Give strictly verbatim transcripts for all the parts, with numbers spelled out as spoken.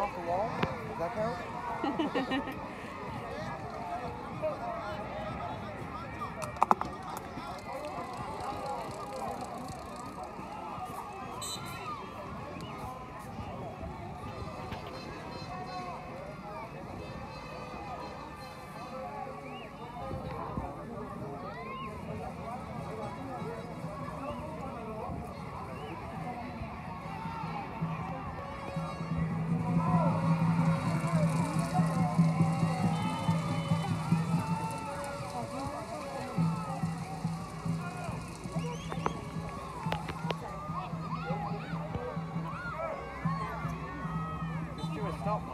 off the wall? Does that count? Stop one.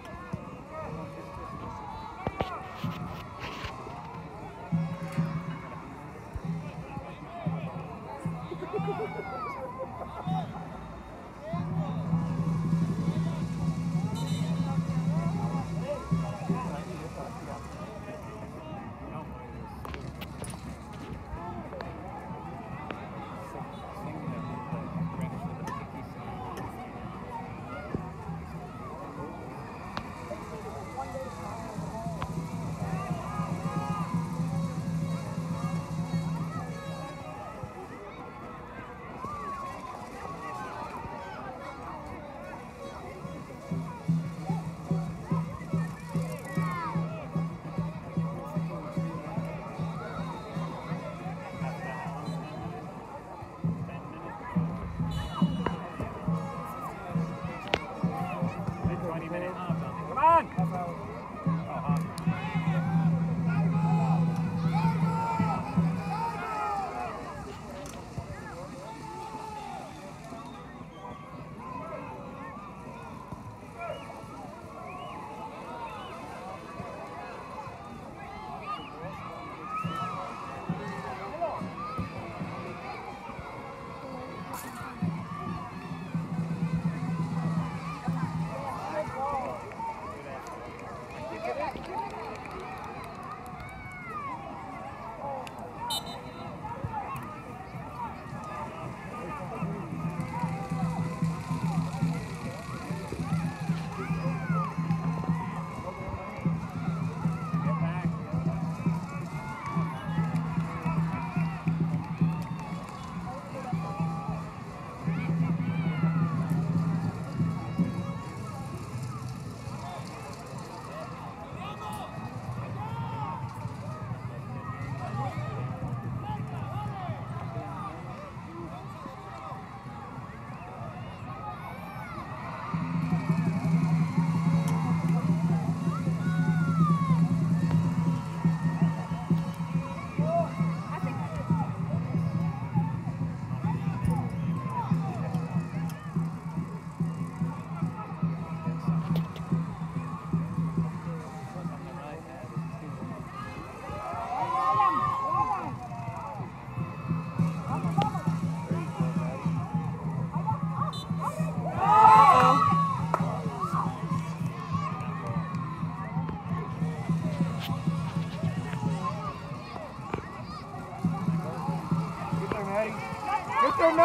Get there,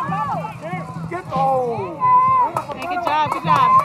Maddie! Get, oh! Hey, good job, good job.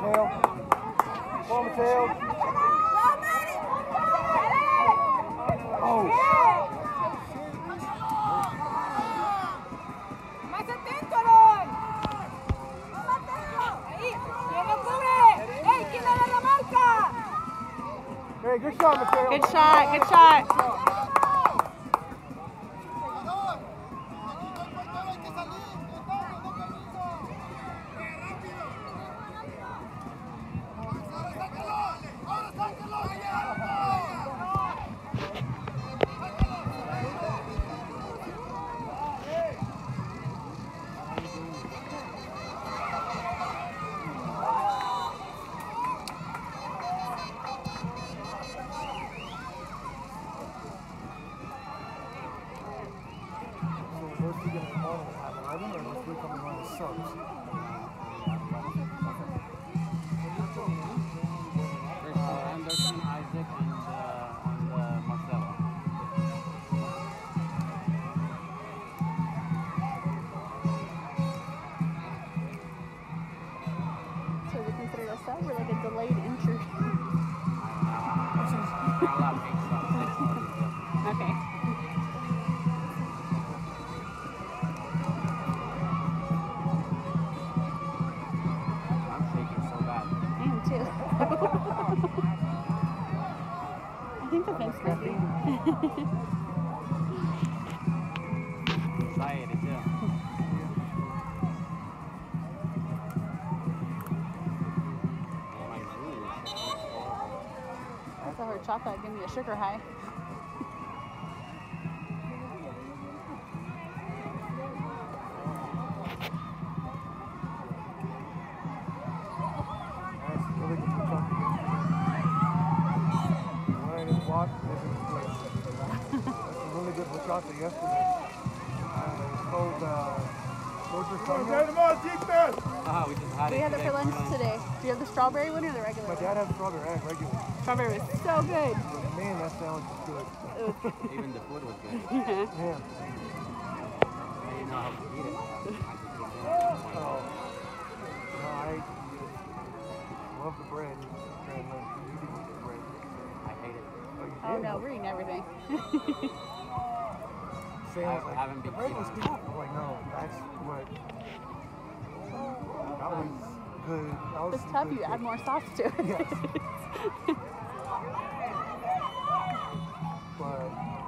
Mateo. Come on, Mateo. Oh. Más atento, Aaron. Más atento. Ahí. ¿Quién lo cubre? ¡Ey! ¿Quién le da la marca? Hey, good shot, Mateo. Good shot, good shot. Anderson, Isaac, and, uh, and uh, Marcelo. So they consider a sub or like a delayed entry? Okay. I'm shaking so bad. I am too. I think the fence might be. Anxiety too. I saw her chocolate give me a sugar high. That's really good for chocolate. When I just walked, this is good. That's really good for chocolate yesterday. Uh, it's called uh, Soldier Sunday. Ah, we just had We it had it today for lunch lunch. today. Do you have the strawberry one or the regular My one? dad had strawberry and regular. Strawberry was so good. But man, that sandwich is good. Even the food was good. Yeah. I didn't know how to eat it. I just ate it. Oh. No, I love the bread. And uh, you can eat the bread. I hate it. Oh, you Oh did? no, we're eating everything. Sam was I like, haven't the been bread eating was it. tough. I'm like, no, that's what. That was good. That was It's some tough, good you add bread. more sauce to it. Yes. But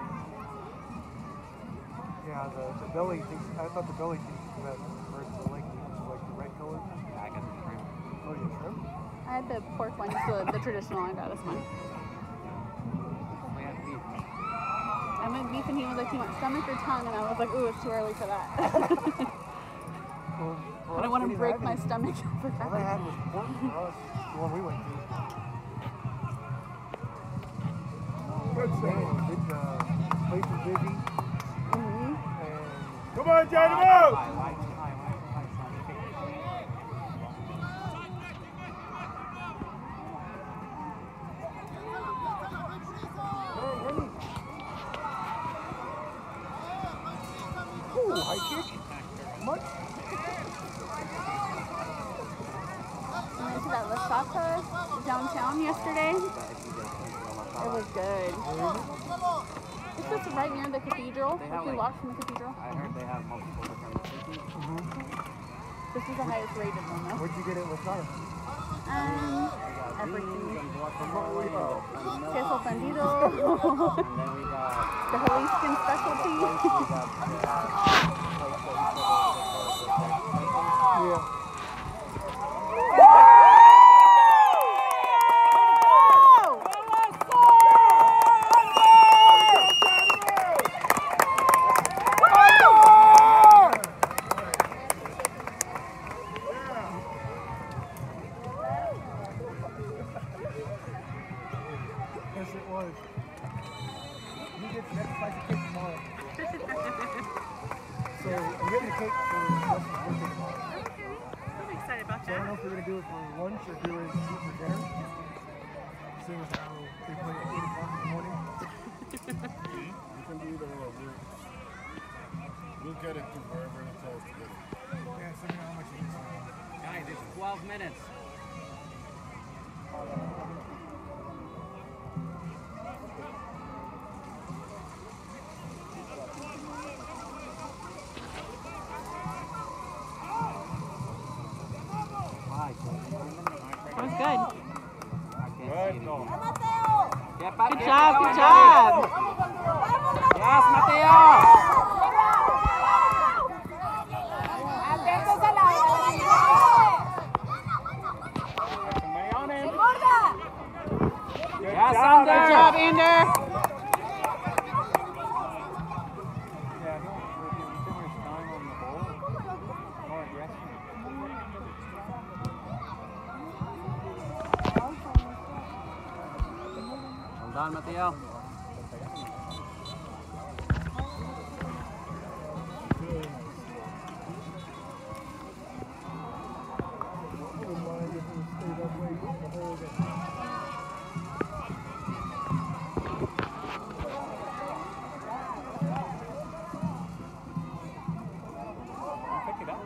yeah, the, the belly tastes. I thought the belly tasted the best versus the leg, which is like the red color. Yeah, I got the shrimp. Oh, you shrimp? I had the pork one, just the, the traditional. I got this one. We had beef. I went beef and he was like, "You want stomach or tongue?" And I was like, "Ooh, it's too early for that." Well, for I don't us, want we to didn't break have my any. stomach for All I that. had was pork for us, the one we went to. Good man, good, uh, place was busy. Mm-hmm. And Come on, Jay, Why, them why, out! why, why, why, why, ooh, high kick. Much? I went to that La Sata downtown yesterday. It was good. It's just right near the cathedral. They If have, we like- walk from the cathedral. I heard they have multiple different locations. This is the highest rated one though. Where'd you get it with Lasada? Um, We got everything. beans and guacamole and the vanilla. Queso fundido, And then we got the Jaliscan specialty. we got Yeah. Yes, it was. You get the next slice of cake tomorrow. So I'm getting a cake for Justin's birthday tomorrow. I'm excited about So I don't know if we're gonna do it for lunch or do it for dinner. Seeing as how they play at eight o'clock in the morning. You can do either or. We'll, we'll get it to wherever it tells to get it. Yeah, so you know how much it is. guys, it's twelve minutes. That was good. Good, no. Good job, good job. Yes, Mateo! Atentos al lado. Somebody on him. Gorda. Yes, Good Ander! job, Ander. Yeah, don't put too much time on the ball. More aggression. Well done, Mateo. Pick it up.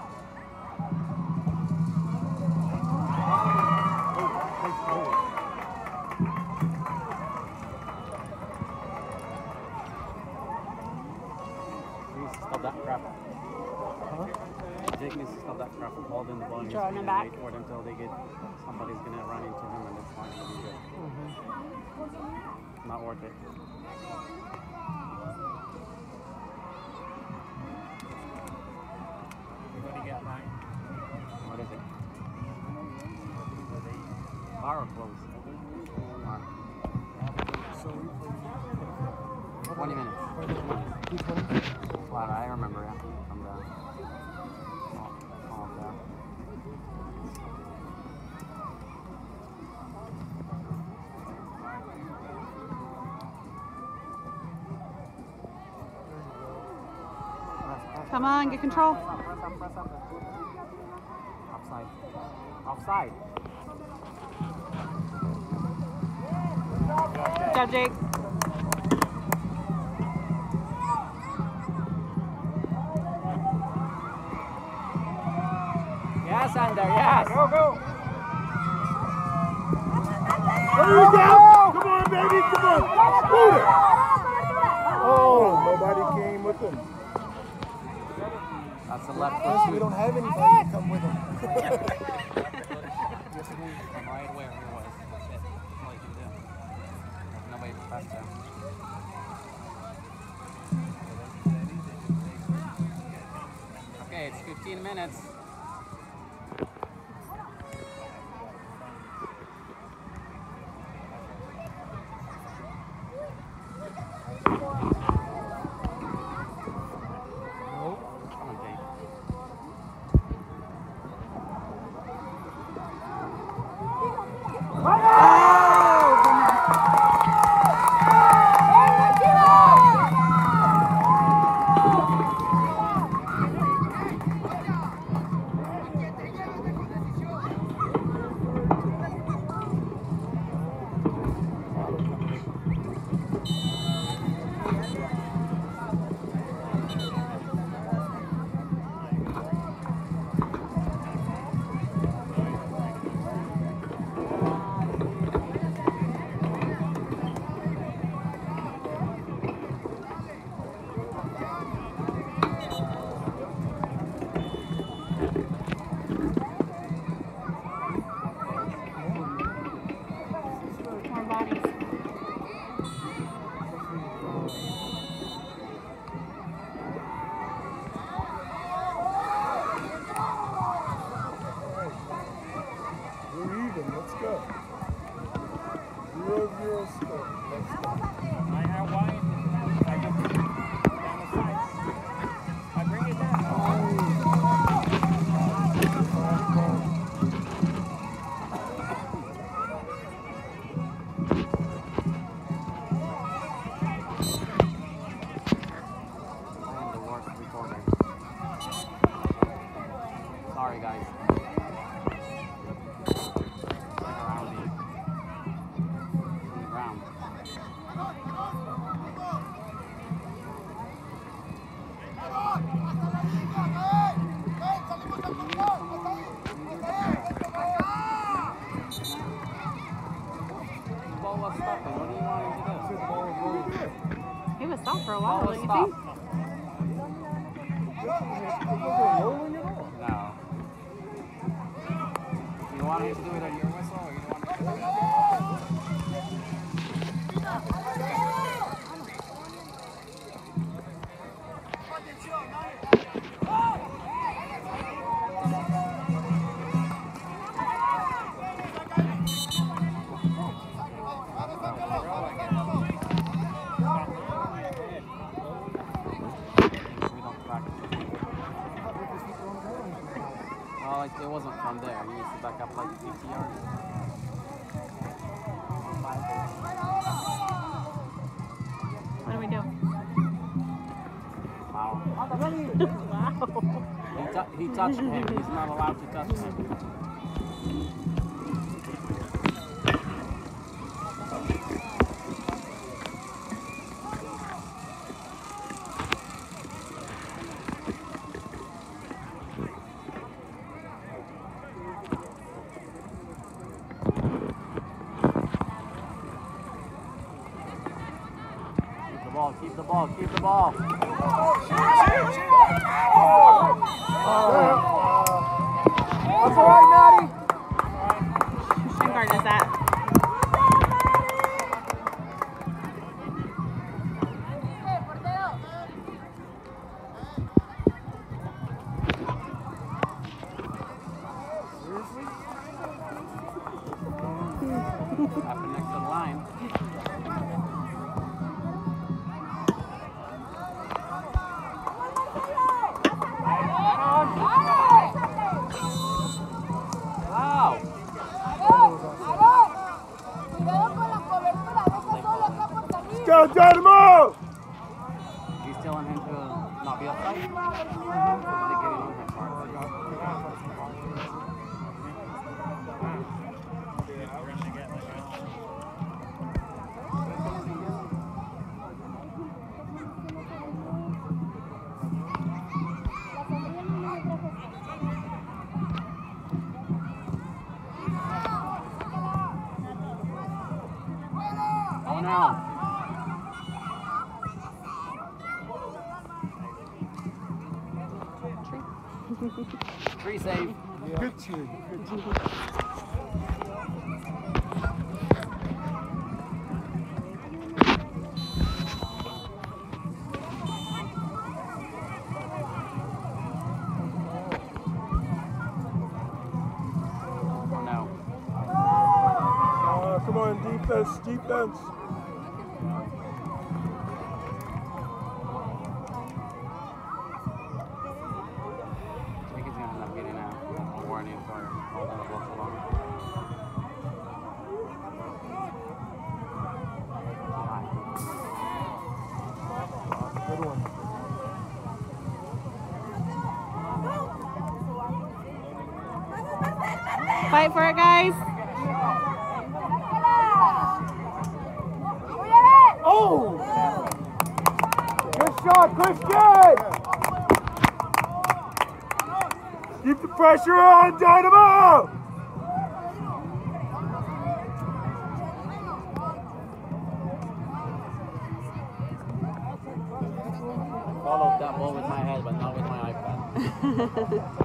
Please stop that crap. Jake needs to stop that crap of holding the ball. He's Throwing gonna him back. wait for it until they get somebody's gonna run into him and it's not gonna be good. Not worth it. Everybody get mine. What is it? Bar or close? Bar. twenty minutes. Wow, I remember, yeah. From the small, small there. Come on, get control. Press up, press up, press up. Offside. Offside. Good job, Jake. Yes, Ander, yes. Go, go. There you go. Come on, baby. Come on. Move it. Oh, nobody came with him. That's a left Plus, foot we shoot. don't have anybody to come with them. From right where he was. That's it. That's all you can do. There's nobody to pass to. Okay, it's fifteen minutes. Come on, Jake. More bodies. stop for a Ball while, was don't you stopped. think? No. You want him to do it on your whistle, or you don't want him to do it? We don't practice. Well, like, it wasn't from there. He needs to back up like fifty yards. What do we do? Wow. Wow. He, tou- he touched him. He's not allowed to touch him. Keep the ball, keep the ball, keep the ball. That's all right, Maddie. Shin guard is that? Happened next to the line. Wow. Let's go, Dynamo! He's telling him to not be offside? Or is he getting on him? Oh no. Tree save. Good tree. Good tree. Oh no. Oh, come on, defense, defense. I think he's gonna end up getting a warning for holding the ball too long. Good one. Fight for it, guys. Oh! Good shot, Christian! Keep the pressure on, Dynamo! Followed that ball with my head, but not with my iPad.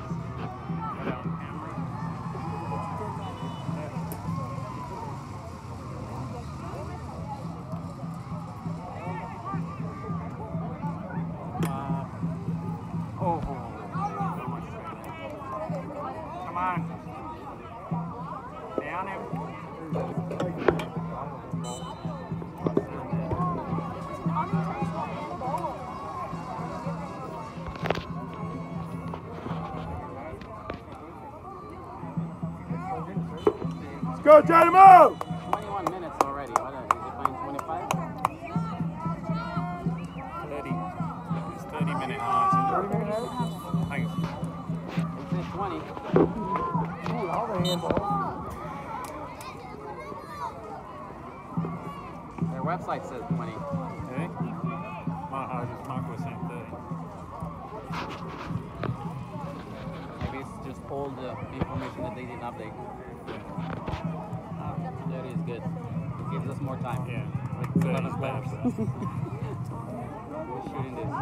Oh, come on. Down him. Let's go, Dynamo! twenty-one minutes already. What is he playing twenty-five? thirty. It's thirty minute halves. thirty minute half? Thanks. It says twenty. Ooh, all the handballs. Their website says twenty. Okay. My heart is Mark was saying thirty. Maybe it's just old uh, information that they didn't update. Uh, thirty is good. It gives us more time. Yeah. Like thirty eleven is better. players. Who's shooting this?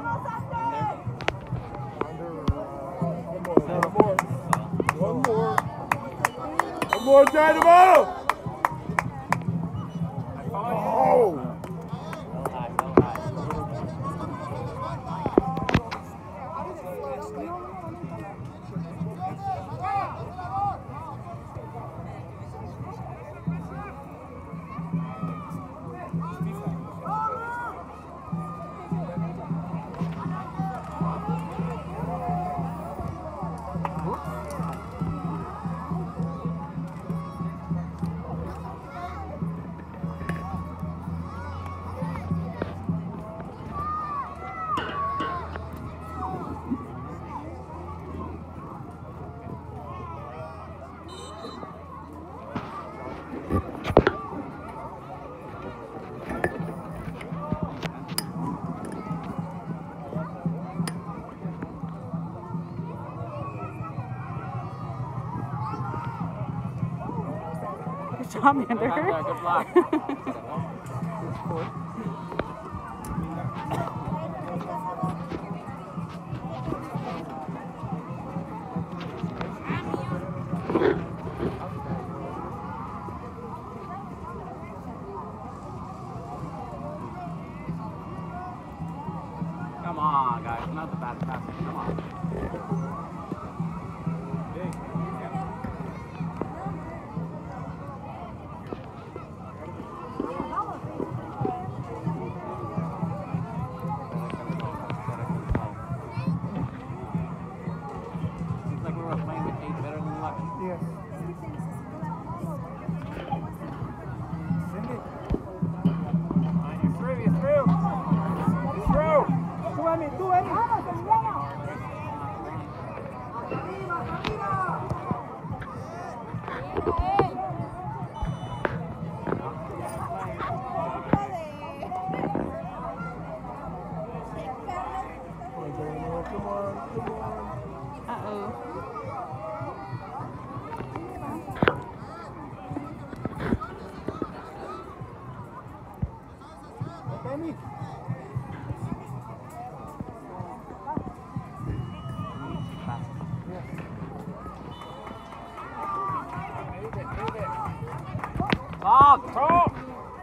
Under, uh, One more, one more. One more. One more, Dynamo! Oh! No high, no high. Good job, Mander. Good block. Come on, guys. Not the bad pass. Come on. Seems like we were playing with eight better than eleven. yes. Send it. You're through, you're through. You're through. Tú, Emi, tú, Emi. Come on, come on. Uh-oh. Emi. Talk, talk.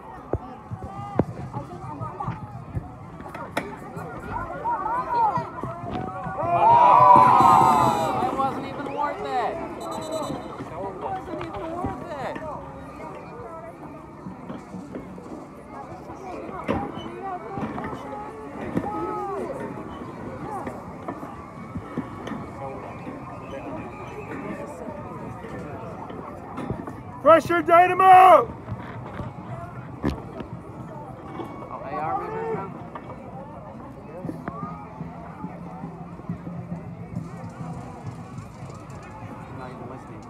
That wasn't even worth it. That wasn't even worth it. Pressure, Dynamo! Oh, A R measures now? I'm not even listening.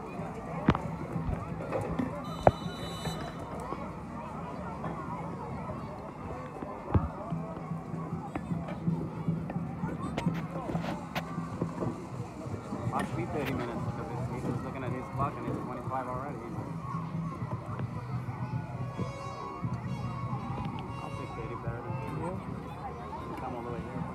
Watch me thirty minutes because he's just looking at his clock and it's twenty-five already. I'll take thirty better than you. Come all the way here.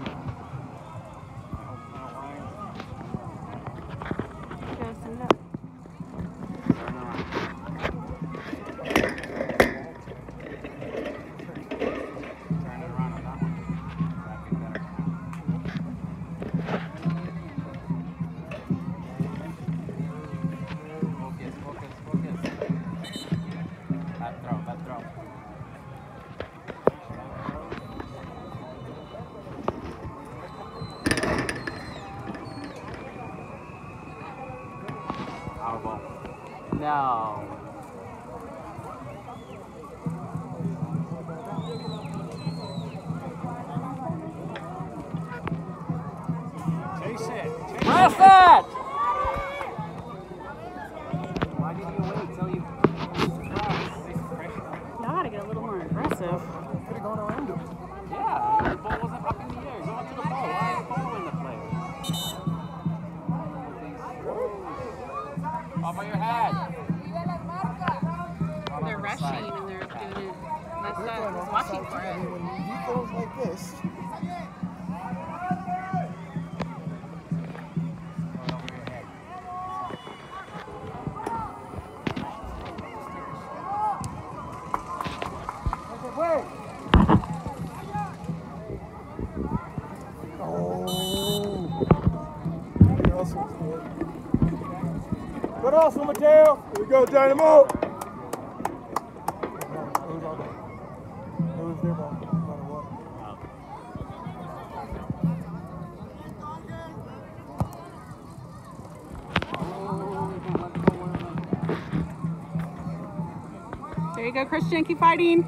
Go send it up. Turn around. Turn it around on that one. That'd be better. Focus, focus, focus. Bad throw, bad throw. Out of ball. No. Chase it. Chase Press it! Why did you wait till you press? Y'all gotta get a little more aggressive. Could have gone around him. Yeah, the ball wasn't up in the air. Go to the ball. Why are you following the play? Off of your head. They're rushing and they're doing it. That's We're not going who's on watching outside for too. I it. mean, when he goes like this, go, Mateo. Here we go, Dynamo. It was our ball. It was their ball, no matter what. There you go, Christian. Keep fighting.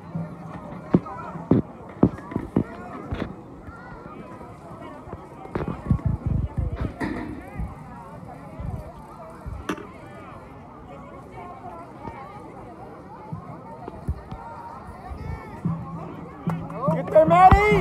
Get there, Maddie.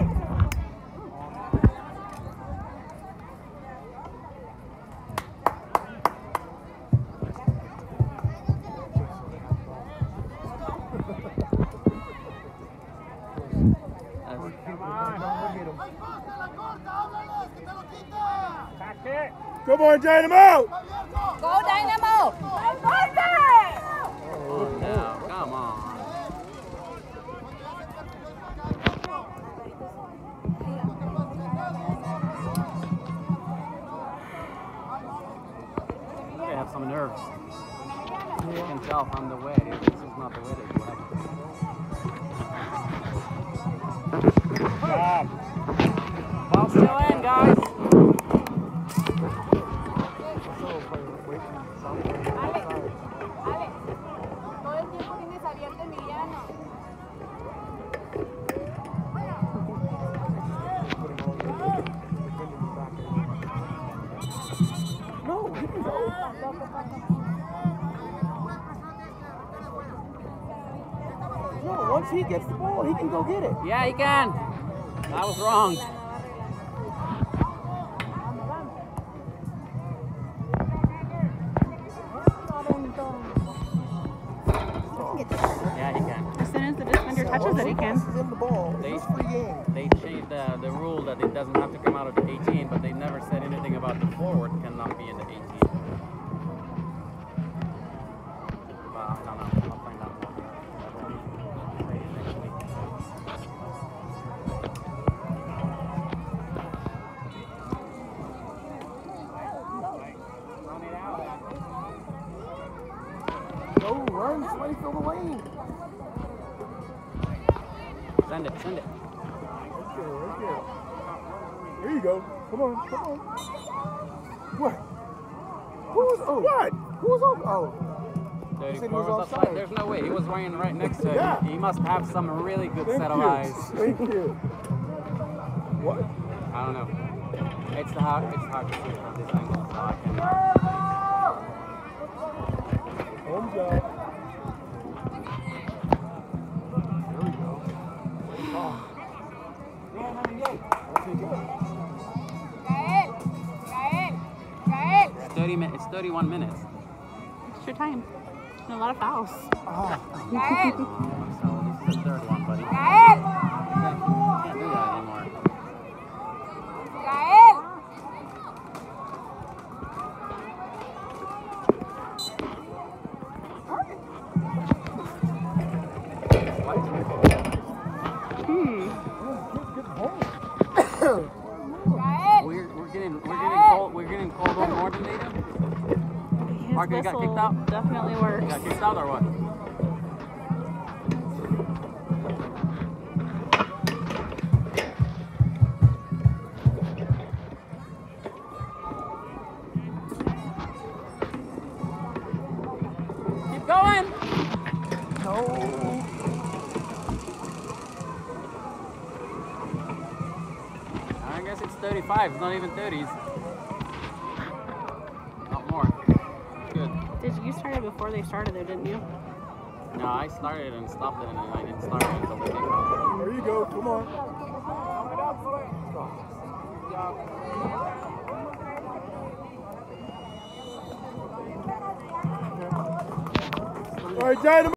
Come on, Dynamo! Go Dynamo! Oh, no, come on. They have some nerves. You can tell from the way. This is not the way they do it. Stop. Ball still in, guys. Ale, todo el tiempo tienes abierto Emiliano. No, he can go. No, once he gets the ball, he can go get it. Yeah, he can. I was wrong. Yeah, he can. As soon as the defender touches it, he can. Passes him the ball. They, It's free game. they changed the, the rule that it doesn't have to come out of the eighteen, but they never said anything about the forward cannot be in the eighteen. Well, I don't know. I'll find out more. Maybe next week. Go, run, Sway, fill the lane. Send it, send it. Right there, right there. There you go. Come on, come on. What? Who was, oh, what? Who was over? Oh. thirty-four was was offside. offside. There's no way. He was running right next to him. Yeah. He must have some really good Thank set you. of eyes. Thank you. What? I don't know. It's hard. It's hard to see from this angle, so I can. Home job. There we go. Oh. I'll take it. Gael, Gael, Gael. It's thirty minutes. It's thirty-one minutes. Extra time. And a lot of fouls. Ah. Gael, So this is the third one, buddy. Gael, Can't do that anymore. Gael. Hmm. Gael. We're we're getting we're getting cold. We're getting cold on more than they do. His Parker, you got whistle kicked out? definitely You works. got kicked out or what? Keep going. No. I guess it's thirty-five. It's not even thirties. Not more. Good. Did you start it before they started there, didn't you? No, I started and stopped it, and I didn't start it until the kickoff. There you go. Come on. All right, Dynamo.